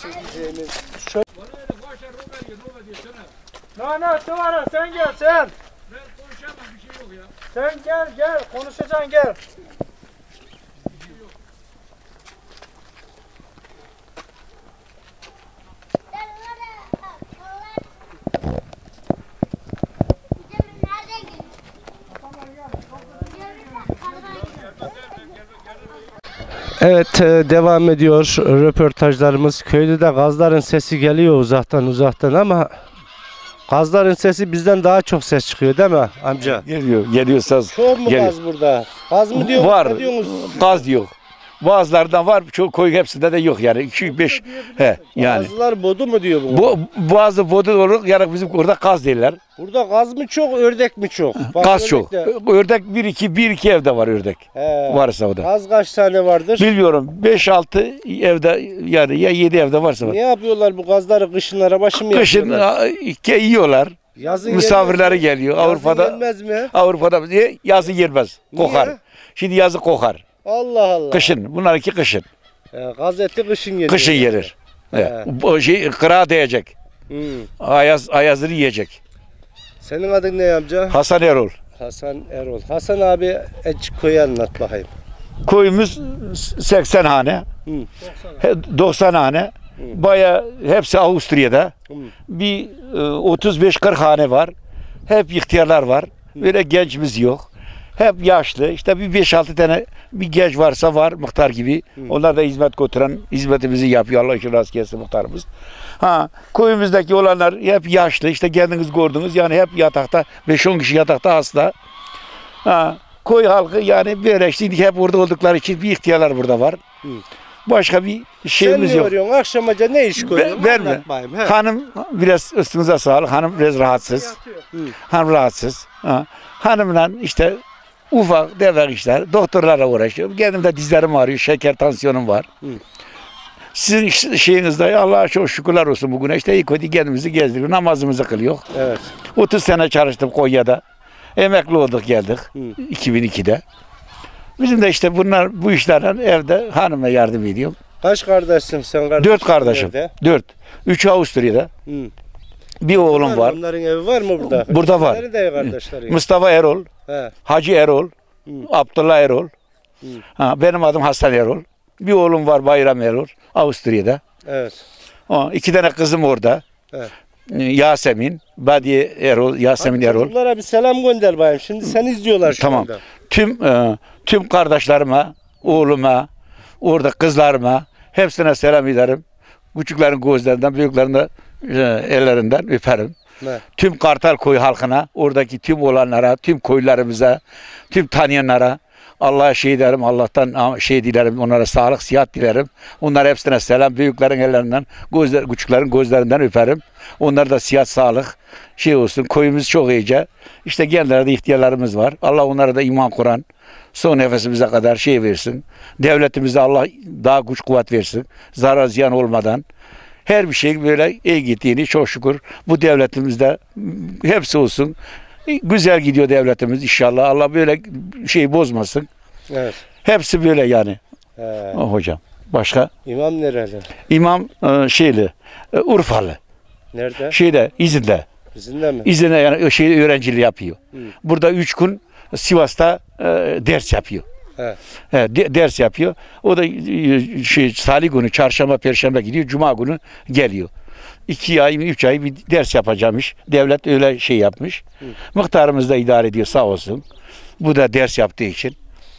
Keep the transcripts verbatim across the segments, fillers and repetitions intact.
çekeceğimiz. Şöyle. No no Tuvara sen gel sen. Ben konuşamam bir şey yok ya. Sen gel gel konuşacaksın gel. Evet devam ediyor röportajlarımız. Köyde de gazların sesi geliyor uzaktan uzaktan ama gazların sesi bizden daha çok ses çıkıyor değil mi amca? Geliyor, geliyor saz. Çok mu geliyor. gaz burada? Gaz mı diyor? Var, Ne diyorsunuz? gaz yok. Bazılardan var, çok koyu hepsinde de yok yani. iki beş he yani. Bazılar bodu mu diyor bunu? Bu bazı bodu olur yani bizim orada gaz derler. Burada gaz mı çok, ördek mi çok? Bak, Gaz ördek çok. de- Ördek bir iki bir iki evde var ördek. He. Varsa o da. Gaz kaç tane vardır? Bilmiyorum beş altı evde yani ya yedi evde varsa var. Ne yapıyorlar bu gazları kışın arabaşı mı Kışın yapıyorlar? a, yiyorlar. Yazın Misafirleri gelmez mi? geliyor. Yazın Avrupa'da gelmez mi? Avrupa'da diye yazı gelmez. Kokar. Niye? Şimdi yazı kokar. Allah Allah. Kışın. Bunlarınki kışın. He, gaz eti kışın geliyor. Kışın gelir. He. Evet. O şey kırağa değecek. Hmm. Ayaz, ayazını yiyecek. Senin adın ne amca? Hasan Erol. Hasan Erol. Hasan abi açık koyu anlat bakayım. Koyumuz seksen hane. Hı. He, doksan hane. Baya hepsi Avusturya'da. Hı. Bir e, otuz beş kırk hane var. Hep ihtiyarlar var. Böyle gençimiz yok. Hep yaşlı. İşte bir beş altı tane bir genç varsa var muhtar gibi. Hı. Onlar da hizmet götüren, hizmetimizi yapıyor. Allah için rast gelsin muhtarımız. Ha, köyümüzdeki olanlar hep yaşlı. İşte kendiniz gördünüz. Yani hep yatakta. beş on kişi yatakta hasta. Ha, köy halkı yani böyle işte hep burada oldukları için bir ihtiyarlar burada var. Hı. Başka bir şeyimiz Sen ne yok. arıyorsun? Akşamaca ne iş koyuyorsun? Ben mi? Anlat bakayım, he. Hanım biraz üstünüze sağlık. Hanım biraz rahatsız. Hı. Hanım rahatsız. Ha. Hanımla işte ufak devre işler. Doktorlarla uğraşıyorum. Kendim de dizlerim ağrıyor. Şeker, tansiyonum var. Hı. Sizin şeyinizde Allah'a çok şükürler olsun bugüne. İşte iyi kötü kendimizi gezdiriyor. Namazımızı kılıyor. Evet. otuz sene çalıştım Konya'da. Emekli olduk geldik. Hı. iki bin ikide. Bizim de işte bunlar bu işlerden evde hanıma yardım ediyorum. Kaç kardeşsin sen kardeşin? Dört kardeşim. Nerede? Dört. Üçü Avusturya'da. Hı. Bir oğlum var. Onların evi var mı burada? Burada var. Nerede kardeşleri? Mustafa Erol, He. Hacı Erol, Hı. Abdullah Erol. Hı. Ha, benim adım Hasan Erol. Bir oğlum var Bayram Erol, Avusturya'da. Evet. Ha, iki tane kızım orada. Evet. Yasemin, Badiye Erol, Yasemin Hadi Erol. çocuklara bir selam gönder bayım. Şimdi seni izliyorlar şu Tamam. anda. Tüm e, tüm kardeşlerime, oğluma, orada kızlarıma hepsine selam ederim. Küçüklerin gözlerinden, büyüklerin de e, ellerinden öperim. Ne? Tüm Kartal Koyu halkına, oradaki tüm olanlara, tüm koylarımıza, tüm tanıyanlara Allah'a şey derim, Allah'tan şey dilerim, onlara sağlık, sıhhat dilerim. Onlara hepsine selam, büyüklerin ellerinden, gözler, küçüklerin gözlerinden öperim. Onlara da sıhhat, sağlık şey olsun. Koyumuz çok iyice. İşte gençlerde ihtiyarlarımız var. Allah onlara da iman Kur'an son nefesimize kadar şey versin. Devletimize Allah daha güç kuvvet versin. Zarar ziyan olmadan. Her bir şey böyle iyi gittiğini çok şükür bu devletimizde hepsi olsun. Güzel gidiyor devletimiz inşallah. Allah böyle şeyi bozmasın. Evet. Hepsi böyle yani. He. O hocam. Başka? İmam nereli? İmam e, şeyli, e, Urfalı. Nerede? Şeyde, İzin'de. Bizimle mi? İzin'de yani şey öğrenciliği yapıyor. Hı. Burada üç gün Sivas'ta e, ders yapıyor. He. He, de, ders yapıyor. O da e, şey Salı günü, çarşamba, perşembe gidiyor. Cuma günü geliyor. İki ay, üç ay bir ders yapacakmış. Devlet öyle şey yapmış. Hı. Muhtarımız da idare ediyor sağ olsun. Bu da ders yaptığı için.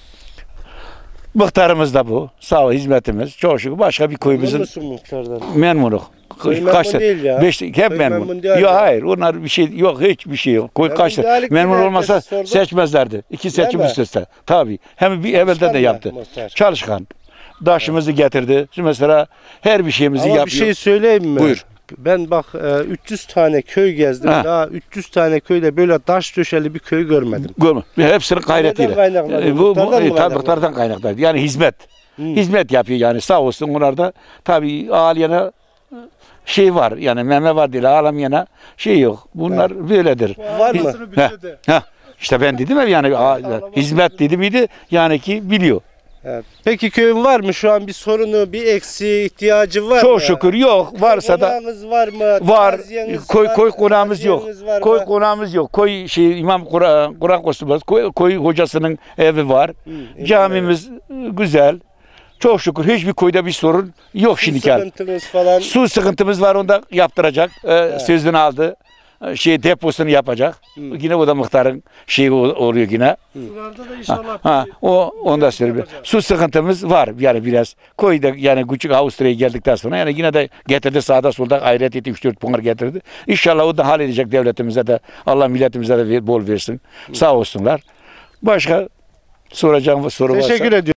Muhtarımız da bu. Sağ ol hizmetimiz. Çok şükür. Başka bir köyümüzün Memnun musun muhtardan? memnunuk. Köy Kaç memnun değil ya. Beş, hep Köy memnun. memnun değil Yok ya. hayır. Onlar bir şey yok. Hiçbir şey yok. Koy Memnun kaç değerlik memnun bir olmasa herkese sordum. seçmezlerdi. İki seçim mi? üst üste. Tabii. Hem bir evvelden Çalışkan de mı yaptı. muhtar? Çalışkan. Daşımızı getirdi. Şimdi mesela her bir şeyimizi Ama yapıyor. bir şey söyleyeyim mi? Buyur. Ben bak e, üç yüz tane köy gezdim. Ha. Daha üç yüz tane köyde böyle taş döşeli bir köy görmedim. Görme. Hepsinin gayretiyle. Neden kaynaklanıyor? E, Bu, bu Muhtardan mı e, tabii kaynaklanıyor? muhtardan kaynaklanıyor. Yani hizmet. Hı. Hizmet yapıyor yani sağ olsun onlar da tabii ağlayana şey var yani meme var değil ağlamayana şey yok. Bunlar böyledir. Var mı? Heh, heh. İşte ben dedim ya yani a- hizmet dedi miydi yani ki biliyor. Evet. Peki köyün var mı şu an bir sorunu, bir eksiği, ihtiyacı var mı? Çok şükür yok. Varsa da Konağınız var mı? var. Taziyeniz Koy var koy mı? konağımız yok. Taziyeniz var Koy mı? konağımız yok. Koy şey İmam Kur'an Kur'an kursumuz. Koy, koy hocasının evi var. Hı, Camimiz güzel. Çok şükür hiçbir koyda bir sorun yok Su şimdiki hal. sıkıntınız falan. Su sıkıntımız var, onu da yaptıracak. Ee, Sözünü aldı. Ee, Şey deposunu yapacak. Hı. Yine o da muhtarın şeyi ol- oluyor yine. Sularda da inşallah Ha, bir- o onda söyleyeyim. yapacağız. Su sıkıntımız var yani biraz. Koyda yani küçük Avusturya'ya geldikten sonra yani yine de getirdi sağda solda gayret etti, üç dört bunlar getirdi. İnşallah o da halledecek, devletimize de Allah milletimize de ver- bol versin. Sağ olsunlar. Başka soracağım soru varsa. Teşekkür ediyorum.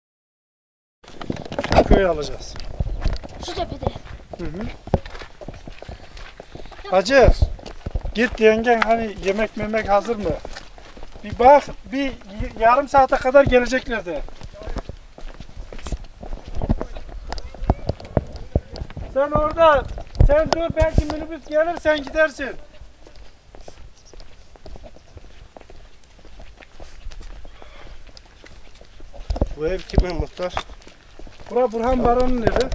köy alacağız. Şu cephede. Hacı, git yengen hani yemek memek hazır mı? Bir bak, bir y- yarım saate kadar gelecekler de. Sen orada, sen dur belki minibüs gelir sen gidersin. Bu ev kimin muhtar? Bura Burhan Baran'ın evi.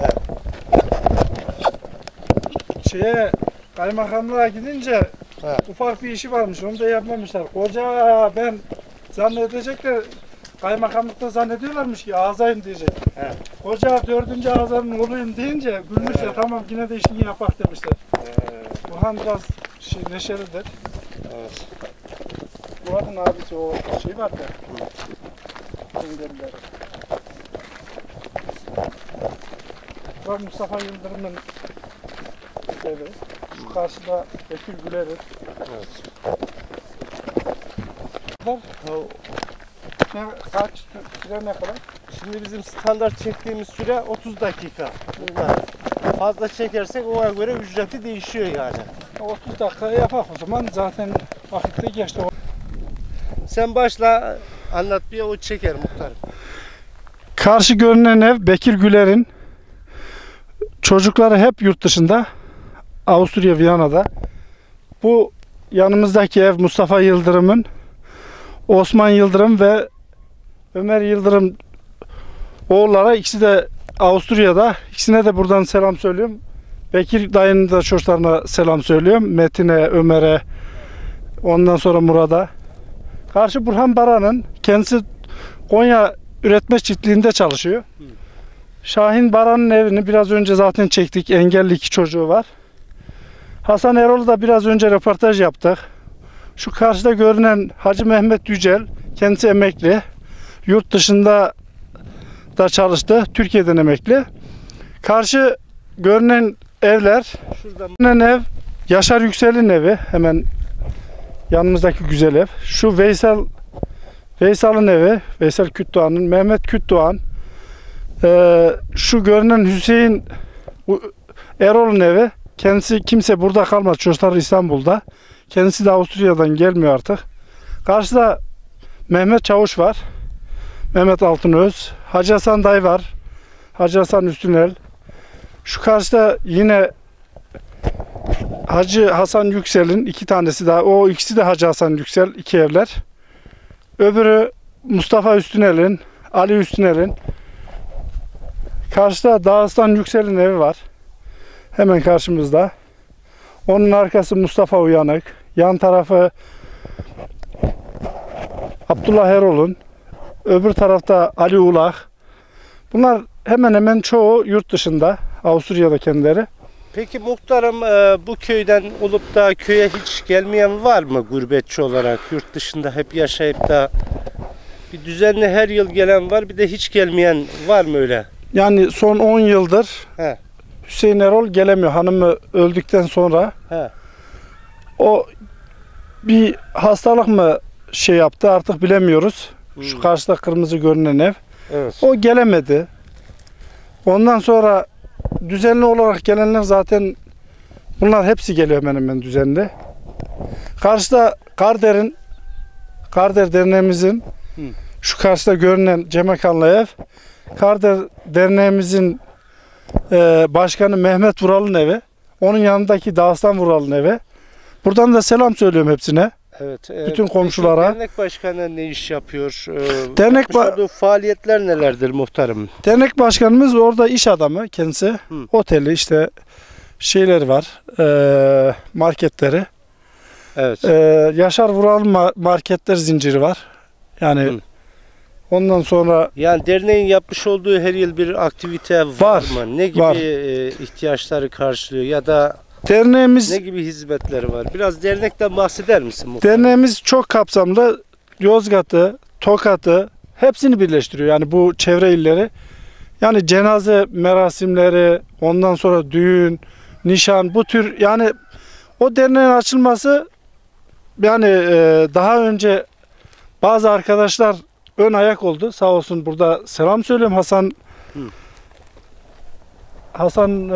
Şeye, kaymakamlığa gidince He. ufak bir işi varmış, onu da yapmamışlar. Koca ben zannedecekler, kaymakamlıkta zannediyorlarmış ki ağzayım diyecek. He. Koca dördüncü ağzanın oğluyum deyince gülmüşler, tamam yine de işini yapak demişler. Burhan biraz şey, neşelidir. Evet. Murat'ın abisi o şey var ya. Engelliler. Bak Mustafa Yıldırım'ın evi. Şu karşıda Bekir Güler'in. Evet. Ne, kaç süre ne kadar? Şimdi bizim standart çektiğimiz süre otuz dakika. Bunlar. Fazla çekersek ona göre ücreti değişiyor yani. otuz dakika yapak o zaman zaten vakitte geçti. Sen başla anlat bir o çeker muhtarım. Karşı görünen ev Bekir Güler'in. Çocukları hep yurt dışında. Avusturya, Viyana'da. Bu yanımızdaki ev Mustafa Yıldırım'ın. Osman Yıldırım ve Ömer Yıldırım oğullara, ikisi de Avusturya'da. İkisine de buradan selam söylüyorum. Bekir dayının da çocuklarına selam söylüyorum. Metin'e, Ömer'e, ondan sonra Murat'a. Karşı Burhan Baran'ın, kendisi Konya üretme çiftliğinde çalışıyor. Şahin Baran'ın evini biraz önce zaten çektik. Engelli iki çocuğu var. Hasan Erol'u da biraz önce röportaj yaptık. Şu karşıda görünen Hacı Mehmet Yücel, kendisi emekli. Yurt dışında da çalıştı. Türkiye'den emekli. Karşı görünen evler, Şurada görünen ev Yaşar Yüksel'in evi. Hemen yanımızdaki güzel ev. Şu Veysel Veysel'in evi. Veysel Kütdoğan'ın, Mehmet Kütdoğan. Ee, şu görünen Hüseyin Erol'un evi. Kendisi kimse burada kalmadı. Çocuklar İstanbul'da. Kendisi de Avusturya'dan gelmiyor artık. Karşıda Mehmet Çavuş var. Mehmet Altınöz. Hacı Hasan Dayı var. Hacı Hasan Üstünel. Şu karşıda yine Hacı Hasan Yüksel'in iki tanesi daha. O ikisi de Hacı Hasan Yüksel. İki evler. Öbürü Mustafa Üstünel'in, Ali Üstünel'in. Karşıda Dağıstan Yüksel'in evi var. Hemen karşımızda. Onun arkası Mustafa Uyanık. Yan tarafı Abdullah Erol'un. Öbür tarafta Ali Ulak. Bunlar hemen hemen çoğu yurt dışında. Avusturya'da kendileri. Peki muhtarım e, bu köyden olup da köye hiç gelmeyen var mı gurbetçi olarak? Yurt dışında hep yaşayıp da bir düzenli her yıl gelen var, bir de hiç gelmeyen var mı öyle? Yani son on yıldır He. Hüseyin Erol gelemiyor. Hanımı öldükten sonra. He. O bir hastalık mı şey yaptı artık bilemiyoruz. Şu Hmm. karşıda kırmızı görünen ev. Evet. O gelemedi. Ondan sonra düzenli olarak gelenler zaten bunlar hepsi geliyor hemen hemen düzenli. Karşıda Karder'in Karder derneğimizin Hı. şu karşıda görünen Cemekanlı ev. Karder derneğimizin e, başkanı Mehmet Vural'ın evi. Onun yanındaki Dağıstan Vural'ın evi. Buradan da selam söylüyorum hepsine. Evet. e, Bütün peki komşulara. Dernek başkanı ne iş yapıyor? E, Dernek yapmış ba- olduğu faaliyetler nelerdir muhtarım? Dernek başkanımız orada iş adamı kendisi. Hı. Oteli işte şeyleri var. E, marketleri. Evet. E, Yaşar Vural ma- marketler zinciri var. Yani Hı. ondan sonra Yani derneğin yapmış olduğu her yıl bir aktivite var, Var, mı? Ne gibi var. e, ihtiyaçları karşılıyor ya da derneğimiz ne gibi hizmetleri var? Biraz dernekten bahseder misin muhtarım? derneğimiz çok kapsamlı. Yozgat'ı, Tokat'ı hepsini birleştiriyor. Yani bu çevre illeri. Yani cenaze merasimleri, ondan sonra düğün, nişan bu tür yani o derneğin açılması yani e, daha önce bazı arkadaşlar ön ayak oldu. Sağ olsun burada selam söylüyorum Hasan. Hı. Hasan e,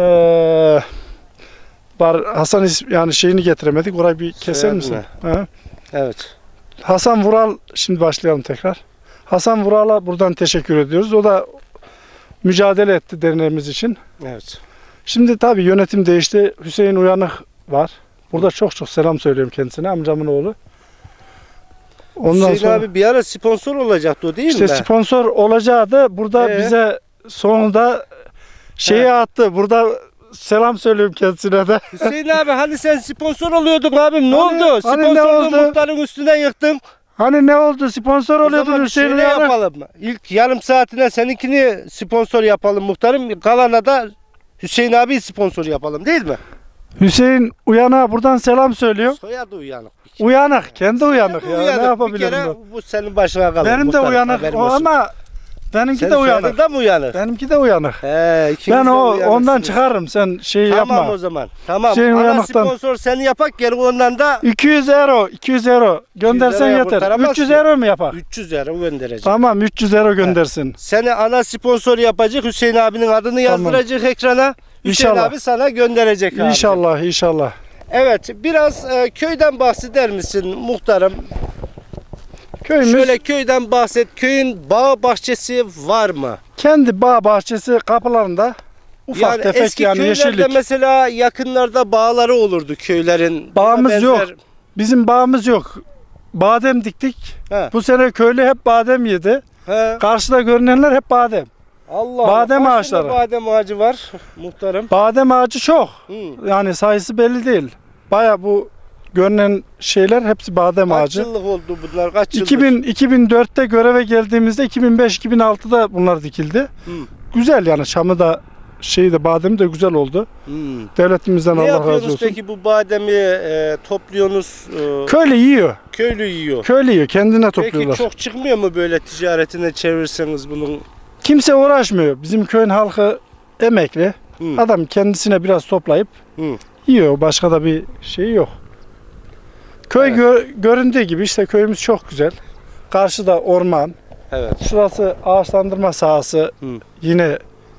var Hasan is- yani şeyini getiremedik. Orayı bir keser Soyadını. misin? Ha? Evet. Hasan Vural, şimdi başlayalım tekrar. Hasan Vural'a buradan teşekkür ediyoruz. O da mücadele etti derneğimiz için. Evet. Şimdi tabii yönetim değişti. Hüseyin Uyanık var. Burada çok çok selam söylüyorum kendisine. Amcamın oğlu. Ondan Hüseyin sonra abi bir ara sponsor olacaktı o değil işte mi? sponsor olacağı da burada Ee? bize sonunda şeyi He. attı. Burada selam söylüyorum kendisine de. Hüseyin abi hani sen sponsor oluyordun abim ne Hani- oldu? hani ne Sponsorluğu oldu? muhtarın üstüne yıktın. Hani ne oldu? Sponsor O oluyordun zaman Hüseyin şöyle Uyanık. yapalım. İlk yarım saatine seninkini sponsor yapalım muhtarım. Kalana da Hüseyin abi sponsor yapalım değil mi? Hüseyin Uyanık'a buradan selam söylüyor. Soyadı uyanık. bir kere. Uyanık, kendi uyanık Soyadı ya. uyanık. Ne yapabilirim Bir kere ben? bu senin başına kalır. Benim de muhtarım, uyanık haberin o olsun. ama benimki Senin de uyanık. soyadın da mı uyanık? Benimki de uyanık. He, ikiniz Ben de o uyanıksınız. ondan çıkarım. Sen şey Tamam yapma. o zaman. Tamam. Hüseyin Ana Uyanık'tan. sponsor seni yapak geri ondan da iki yüz euro, iki yüz euro göndersen euroya yeter. kurtaramaz üç yüz ki. euro mu yapar? üç yüz lira gönderecek. Tamam üç yüz euro göndersin. Seni ana sponsor yapacak. Hüseyin abinin adını Tamam. yazdıracak ekrana. Hüseyin İnşallah. abi sana gönderecek abi. İnşallah, inşallah. Evet, biraz e, köyden bahseder misin muhtarım? Köyümüz Şöyle köyden bahset. Köyün bağ bahçesi var mı? kendi bağ bahçesi kapılarında ufak yani tefek eski yani köylerde yeşillik. mesela yakınlarda bağları olurdu köylerin. Buna Bağımız benzer- yok. Bizim bağımız yok. Badem diktik. He. Bu sene köylü hep badem yedi. He. Karşıda görünenler hep badem. Allah Badem Allah. Kaç ağaçları. tane badem ağacı var muhtarım? Badem ağacı çok. Hı. Yani sayısı belli değil. Baya bu görünen şeyler hepsi badem Kaç ağacı. yıllık oldu bunlar? Kaç yıllık? iki bin, iki bin dörtte göreve geldiğimizde iki bin beş iki bin altıda bunlar dikildi. Hı. Güzel yani çamı da şeyi de bademi de güzel oldu. Hı. Devletimizden Ne Allah razı yapıyorsunuz olsun. peki bu bademi e, topluyorsunuz? E, Köylü yiyor. köylü yiyor. Köylü yiyor. Kendine Peki topluyorlar. çok çıkmıyor mu böyle ticaretine çevirirseniz bunun? Kimse uğraşmıyor. Bizim köyün halkı emekli. Hı. Adam kendisine biraz toplayıp Hı. yiyor. Başka da bir şey yok. Köy Evet. gö- göründüğü gibi işte köyümüz çok güzel. Karşıda orman. Evet. Şurası ağaçlandırma sahası. Hı. Yine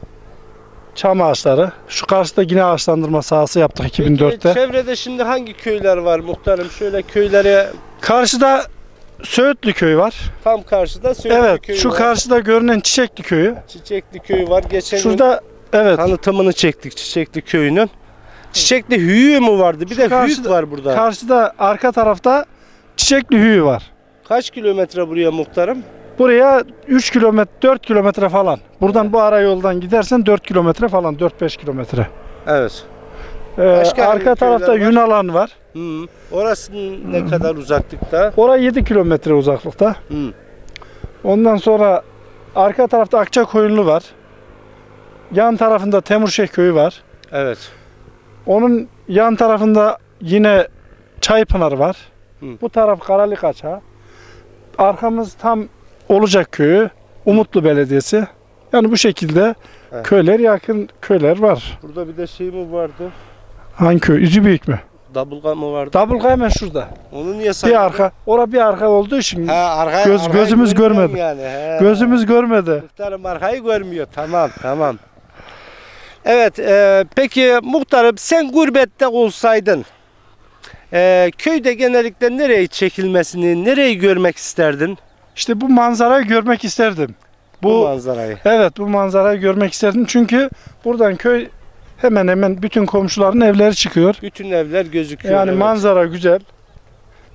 çam ağaçları. Şu karşıda yine ağaçlandırma sahası yaptık iki bin dörtte. Peki çevrede şimdi hangi köyler var muhtarım? Şöyle köylere Karşıda Söğütlü köyü var. tam karşıda Söğütlü Evet, köyü şu var. karşıda görünen Çiçekli köyü. Çiçekli köyü var. Geçen gün Şurada evet. tanıtımını çektik Çiçekli köyünün. Çiçekli hüyü mü vardı? Bir Şu de karşıda- hüyük var burada. Karşıda arka tarafta Çiçekli hüyü var. Kaç kilometre buraya muhtarım? Buraya üç kilometre, dört kilometre falan. Buradan bu ara yoldan gidersen dört kilometre falan, dört beş kilometre. Evet. Ee, Başka hangi arka tarafta köyler var? Yunalan var. Hı. Orası ne kadar uzaklıkta? Oraya yedi kilometre uzaklıkta. Hı. Ondan sonra arka tarafta Akçakoyunlu var. Yan tarafında Temurşeh köyü var. Evet. Onun yan tarafında yine Çaypınar var. Hı. Bu taraf Karalikaça. Arkamız tam Olacak köyü, Umutlu Belediyesi. Yani bu şekilde Evet. köyler yakın köyler var. Burada bir de şey mi vardı? Hangi köy? Üzübüyük mü? Dabulga mı vardı? Dabılga hemen şurada. Onu niye saydın? Bir arka. Ora bir arka olduğu için Ha, arkayı, Göz- arkayı gözümüz görmüyorum görmedi. Yani. He. gözümüz görmedi. Muhtarım arkayı görmüyor. Tamam, tamam. Evet, e, peki muhtarım sen gurbette olsaydın e, köyde genellikle nereye çekilmesini, nereyi görmek isterdin? İşte bu manzarayı görmek isterdim. Bu, Bu manzarayı. evet bu manzarayı görmek isterdim. Çünkü buradan köy hemen hemen bütün komşuların evleri çıkıyor. Bütün evler gözüküyor. Yani evet. manzara güzel.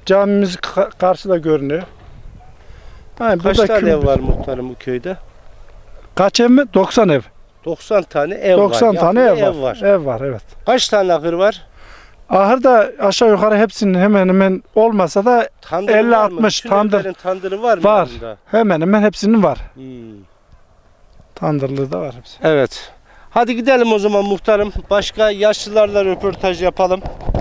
Camimiz ka- karşıda görünüyor. Yani Kaç burada tane köyde- ev var muhtarım bu köyde? Kaç ev mi? doksan ev. doksan tane ev doksan var. tane Yapılı ev var. Ev var, evet. Kaç tane ahır var? Ahırda aşağı yukarı hepsinin hemen hemen olmasa da Tandırı elli var mı? altmış Bütün tandır evlerin tandırı var mı? var. yanında? Hemen hemen hepsinin var. Hmm. Tandırlığı da var hepsi. Evet. Hadi gidelim o zaman muhtarım. Başka yaşlılarla röportaj yapalım.